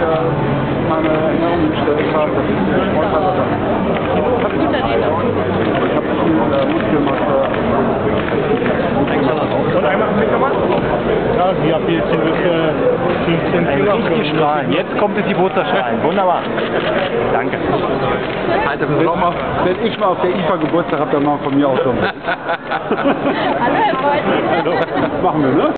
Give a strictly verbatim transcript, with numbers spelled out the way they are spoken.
meine Ernährung umgestellt habe. Das ist eine Vorteil. Ich habe viel äh, Muskelmasse. Und einmal mit nochmal? Ja, sie hat jetzt fünfzehn Kilo. Richtig strahlen. Jetzt kommt es die Geburtstagsstrahlen. Wunderbar. Danke. Alter, wenn, wenn ich mal auf der I F A Geburtstag habe, dann machen von mir auch so. Hallo, Herr Beuth. Machen wir, ne?